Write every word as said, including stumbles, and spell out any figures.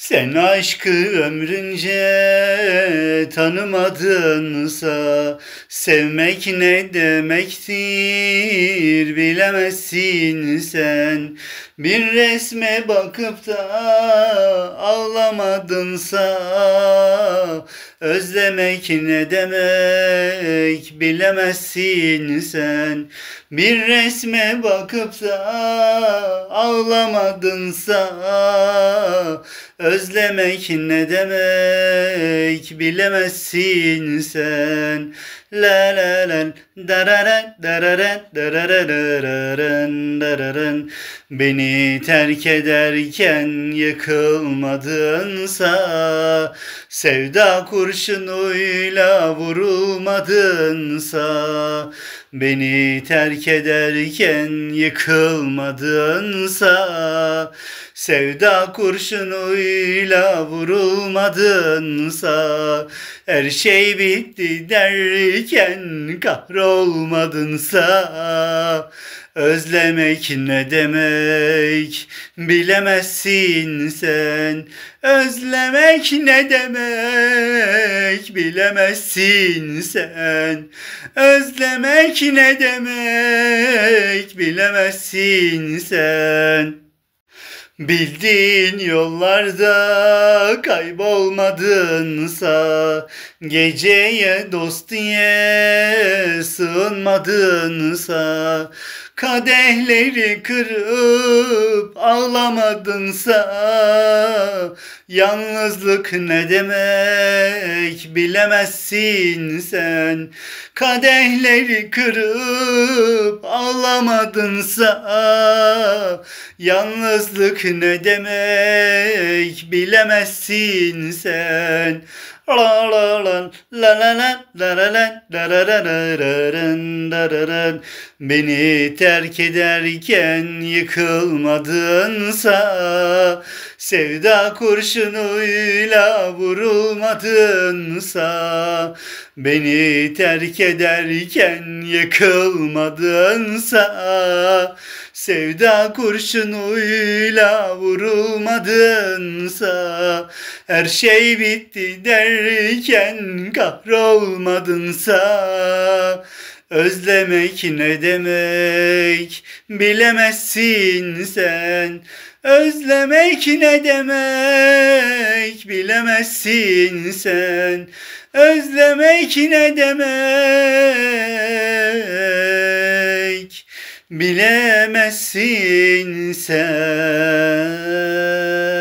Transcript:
Sen aşkı ömrünce tanımadınsa, sevmek ne demektir bilemezsin sen. Bir resme bakıp da ağlamadınsa, özlemek ne demek bilemezsin sen. Bir resme bakıp da ağlamadınsa, özlemek ne demek bilemezsin sen. La la la dararan dararan dararararan dararan. Beni terk ederken yıkılmadınsa, sevda kurşunuyla vurulmadınsa, beni terk ederken yıkılmadınsa, sevda kurşunuyla vurulmadınsa, her şey bitti derken kahrolmadınsa, özlemek ne demek bilemezsin sen. Özlemek ne demek bilemezsin sen. Özlemek ne demek bilemezsin sen. Bildiğin yollarda kaybolmadınsa, geceye dost diye sığınmadınsa, kadehleri kırıp ağlamadınsa, yalnızlık ne demek bilemezsin sen. Kadehleri kırıp ağlamadınsa, yalnızlık ne demek bilemezsin sen. La la la la la la la la la dararararan. Beni terk ederken yıkılmadınsa, sevda kurşunuyla vurulmadınsa, beni terk ederken yıkılmadınsa, sevda kurşunuyla vurulmadınsa, her şey bitti derken kahrolmadınsa, özlemek ne demek bilemezsin sen. Özlemek ne demek bilemezsin sen. Özlemek ne demek bilemezsin sen.